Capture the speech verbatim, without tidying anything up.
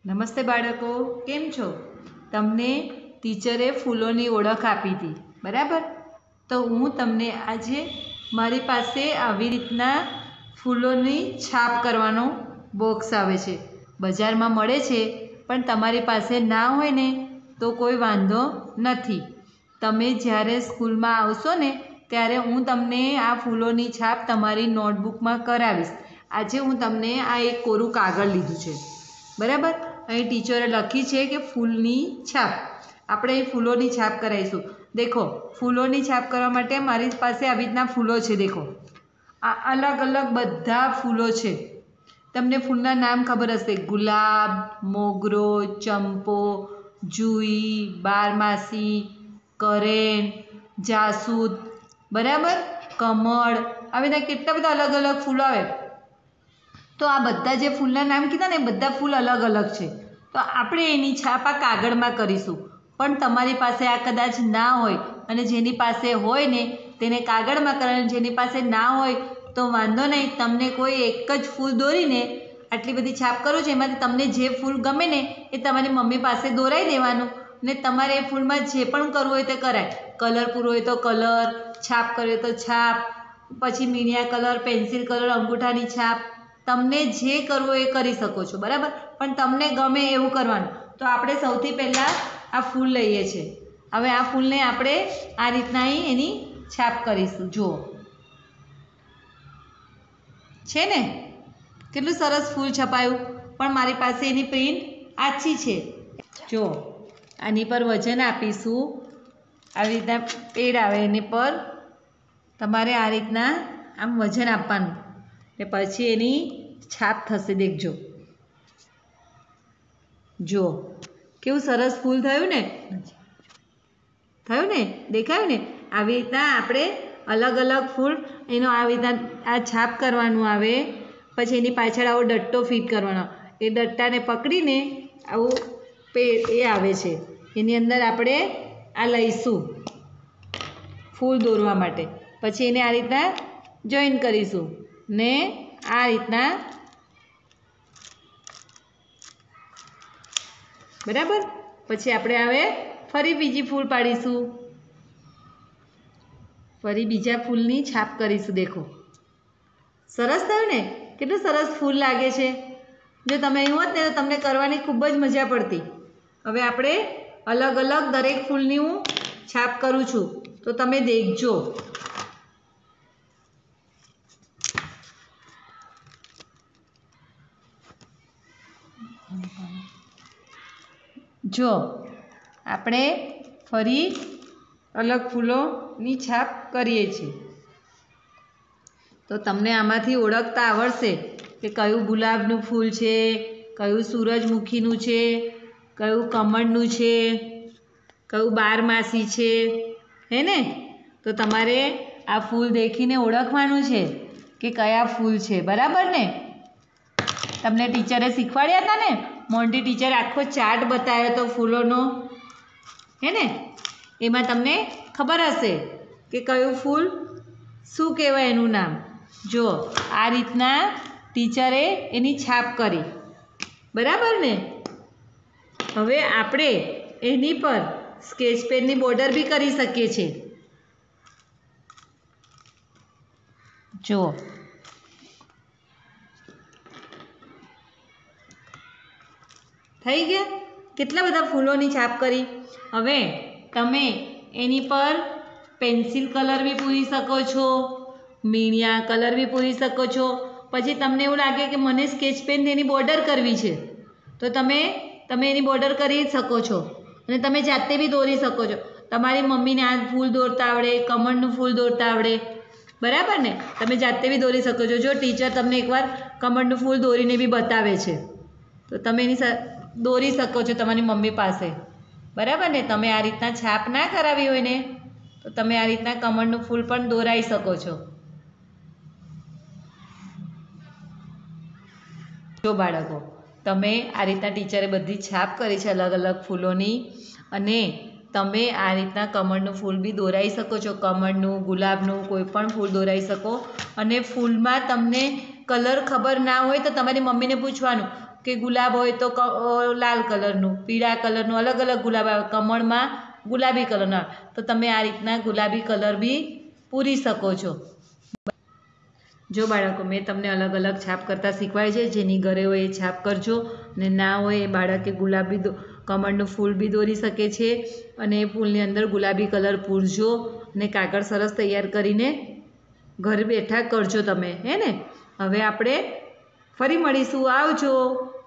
નમસ્તે બાળકો, કેમ છો? તમને ટીચરે ફૂલોની ઓળખ આપી હતી, બરાબર? તો હું તમને આજે મારી પાસે આવી રીતના ફૂલોની છાપ કરવાનો બોક્સ આવે છે, બજારમાં મળે છે, પણ તમારી પાસે ના હોય ને તો કોઈ વાંધો નથી. તમે જ્યારે સ્કૂલમાં આવશો ને ત્યારે હું તમને આ ફૂલોની છાપ તમારી નોટબુકમાં કરાવીશ. આજે હું તમને આ એક કોરું કાગળ લીધું છે, બરાબર? અહીં ટીચરે લખી છે કે ફૂલની છાપ. આપણે અહીં ફૂલોની છાપ કરાવીશું. દેખો, ફૂલોની છાપ કરવા માટે મારી પાસે આવી રીતના ફૂલો છે. દેખો, આ અલગ અલગ બધા ફૂલો છે. તમને ફૂલના નામ ખબર હશે: ગુલાબ, મોગરો, ચંપો, જુઈ, બારમાસી, કરેણ, જાસૂદ, બરાબર, કમળ. આવી રીતના કેટલા બધા અલગ અલગ ફૂલો આવે. તો આ બધા જે ફૂલના નામ કીધા ને એ બધા ફૂલ અલગ અલગ છે. તો આપણે એની છાપ આ કાગળમાં કરીશું. પણ તમારી પાસે આ કદાચ ના હોય અને જેની પાસે હોય ને તેને કાગળમાં કરવાનું, જેની પાસે ના હોય તો વાંધો નહીં, તમને કોઈ એક જ ફૂલ દોરીને આટલી બધી છાપ કરું છું, એમાંથી તમને જે ફૂલ ગમે ને એ તમારી મમ્મી પાસે દોરાઈ દેવાનું ને તમારે એ ફૂલમાં જે પણ કરવું હોય તે કરાય. કલર પૂરો હોય તો કલર, છાપ કરવી હોય તો છાપ, પછી મીણિયા કલર, પેન્સિલ કલર, અંગૂઠાની છાપ, તમને જે કરવું હોય એ કરી શકો છો, બરાબર? પણ તમને ગમે એવું કરવાનું. તો આપણે સૌથી પહેલાં આ ફૂલ લઈએ છીએ. હવે આ ફૂલને આપણે આ રીતના અહીં એની છાપ કરીશું. જુઓ, છે ને કેટલું સરસ ફૂલ છપાયું. પણ મારી પાસે એની પ્રિન્ટ આછી છે. જુઓ, આની પર વજન આપીશું. આવી રીતના પેડ આવે એની પર તમારે આ રીતના આમ વજન આપવાનું ને પછી એની છાપ થશે. દેખજો, જુઓ કેવું સરસ ફૂલ થયું ને, થયું ને, દેખાયું ને? આવી રીતના આપણે અલગ અલગ ફૂલ એનો આવી રીતના આ છાપ કરવાનું આવે. પછી એની પાછળ આવો ડટ્ટો ફિટ કરવાનો. એ ડટ્ટાને પકડીને આવું પે એ આવે છે, એની અંદર આપણે આ લઈશું ફૂલ દોરવા માટે. પછી એને આ રીતના જોઈન કરીશું ને આ રીતના, બરાબર? પછી આપણે હવે ફરી બીજી ફૂલ પાડીશું, ફરી બીજા ફૂલની છાપ કરીશું. દેખો, સરસ થયું ને? કેટલું સરસ ફૂલ લાગે છે. જો તમે અહીં હોત ને તો તમને કરવાની ખૂબ જ મજા પડતી. હવે આપણે અલગ અલગ દરેક ફૂલની હું છાપ કરું છું, તો તમે દેખજો. જો આપણે ફરી અલગ ફૂલોની છાપ કરીએ છીએ. તો તમને આમાંથી ઓળખતા આવડશે કે કયું ગુલાબનું ફૂલ છે, કયું સૂરજમુખીનું છે, કયું કમળનું છે, કયું બારમાસી છે, હે ને? તો તમારે આ ફૂલ દેખીને ઓળખવાનું છે કે કયા ફૂલ છે, બરાબર ને? તમને ટીચરે શીખવાડ્યા હતા ને, મોન્ટી ટીચરે આખો ચાર્ટ બતાવ્યો હતો ફૂલોનો, હે ને? એમાં તમને ખબર હશે કે કયું ફૂલ શું કહેવાય, એનું નામ. જો આ રીતના ટીચરે એની છાપ કરી, બરાબર ને? હવે આપણે એની પર સ્કેચ પેનની બોર્ડર બી કરી શકીએ છીએ. જુઓ, થઈ ગયા. કેટલા બધા ફૂલોની છાપ કરી. હવે તમે એની પર પેન્સિલ કલર બી પૂરી શકો છો, મીણિયા કલર બી પૂરી શકો છો. પછી તમને એવું લાગે કે મને સ્કેચ પેન એની બોર્ડર કરવી છે તો તમે તમે એની બોર્ડર કરી શકો છો અને તમે જાતે બી દોરી શકો છો. તમારી મમ્મીને આ ફૂલ દોરતા આવડે, કમળનું ફૂલ દોરતા આવડે, બરાબર ને? તમે જાતે બી દોરી શકો છો. જો ટીચર તમને એકવાર કમળનું ફૂલ દોરીને બી બતાવે છે તો તમે એની દોરી શકો છો તમારી મમ્મી પાસે, બરાબર ને? તમે આ રીતના છાપ ના કરાવી હોય ને તો તમે આ રીતના કમળનું ફૂલ પણ દોરાઈ શકો છો. જો બાળકો, તમે આ રીતના ટીચરે બધી છાપ કરી છે અલગ અલગ ફૂલોની, અને તમે આ રીતના કમળનું ફૂલ બી દોરાઈ શકો છો. કમળનું, ગુલાબનું, કોઈ પણ ફૂલ દોરાઈ શકો. અને ફૂલમાં તમને કલર ખબર ના હોય તો તમારી મમ્મીને પૂછવાનું, કે ગુલાબ હોય તો લાલ કલરનું, પીળા કલરનું અલગ અલગ ગુલાબ આવે, કમળમાં ગુલાબી કલરનો આવે. તો તમે આ રીતના ગુલાબી કલર બી પૂરી શકો છો. જો બાળકો, મેં તમને અલગ અલગ છાપ કરતાં શીખવાડે છે. જેની ઘરે હોય એ છાપ કરજો, અને ના હોય એ બાળકે ગુલાબી કમળનું ફૂલ બી દોરી શકે છે, અને એ ફૂલની અંદર ગુલાબી કલર પૂરજો, અને કાગળ સરસ તૈયાર કરીને ઘર બેઠા કરજો તમે, હે ને. હવે આપણે ફરી મળીશું. આવજો.